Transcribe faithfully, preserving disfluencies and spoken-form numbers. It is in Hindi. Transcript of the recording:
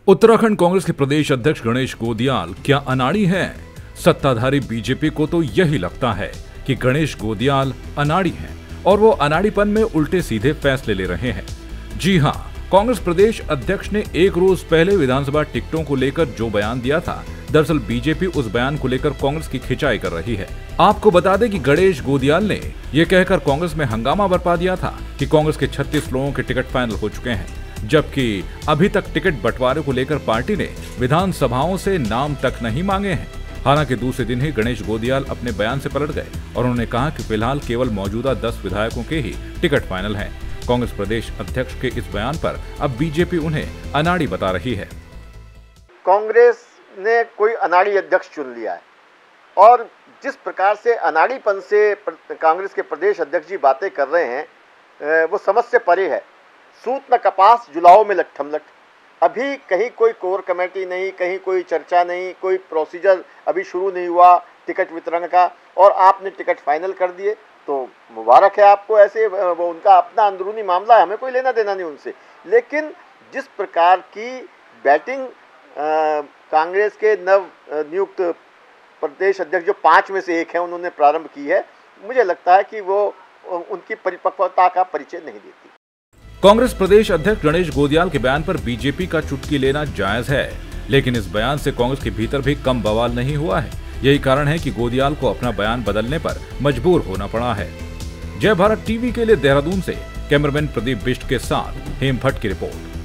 उत्तराखंड कांग्रेस के प्रदेश अध्यक्ष गणेश गोदियाल क्या अनाड़ी हैं? सत्ताधारी बीजेपी को तो यही लगता है कि गणेश गोदियाल अनाड़ी हैं और वो अनाड़ीपन में उल्टे सीधे फैसले ले रहे हैं। जी हां, कांग्रेस प्रदेश अध्यक्ष ने एक रोज पहले विधानसभा टिकटों को लेकर जो बयान दिया था, दरअसल बीजेपी उस बयान को लेकर कांग्रेस की खिंचाई कर रही है। आपको बता दें कि गणेश गोदियाल ने ये कहकर कांग्रेस में हंगामा बरपा दिया था कि कांग्रेस के छत्तीस लोगों के टिकट फाइनल हो चुके हैं, जबकि अभी तक टिकट बंटवारे को लेकर पार्टी ने विधानसभाओं से नाम तक नहीं मांगे हैं। हालांकि दूसरे दिन ही गणेश गोदियाल अपने बयान से पलट गए और उन्होंने कहा कि फिलहाल केवल मौजूदा दस विधायकों के ही टिकट फाइनल हैं। कांग्रेस प्रदेश अध्यक्ष के इस बयान पर अब बीजेपी उन्हें अनाड़ी बता रही है। कांग्रेस ने कोई अनाड़ी अध्यक्ष चुन लिया है और जिस प्रकार से अनाड़ीपन से कांग्रेस के प्रदेश अध्यक्ष जी बातें कर रहे हैं वो समझ से परे है। सूत न कपास जुलाओ में लट्ठमलट। अभी कहीं कोई कोर कमेटी नहीं, कहीं कोई चर्चा नहीं, कोई प्रोसीजर अभी शुरू नहीं हुआ टिकट वितरण का और आपने टिकट फाइनल कर दिए, तो मुबारक है आपको। ऐसे वो उनका अपना अंदरूनी मामला है, हमें कोई लेना देना नहीं उनसे। लेकिन जिस प्रकार की बैटिंग कांग्रेस के नव नियुक्त प्रदेश अध्यक्ष जो पाँच में से एक है उन्होंने प्रारंभ की है, मुझे लगता है कि वो उनकी परिपक्वता का परिचय नहीं देती। कांग्रेस प्रदेश अध्यक्ष गणेश गोदियाल के बयान पर बीजेपी का चुटकी लेना जायज है, लेकिन इस बयान से कांग्रेस के भीतर भी कम बवाल नहीं हुआ है। यही कारण है कि गोदियाल को अपना बयान बदलने पर मजबूर होना पड़ा है। जय भारत टीवी के लिए देहरादून से कैमरामैन प्रदीप बिष्ट के साथ हेम भट्ट की रिपोर्ट।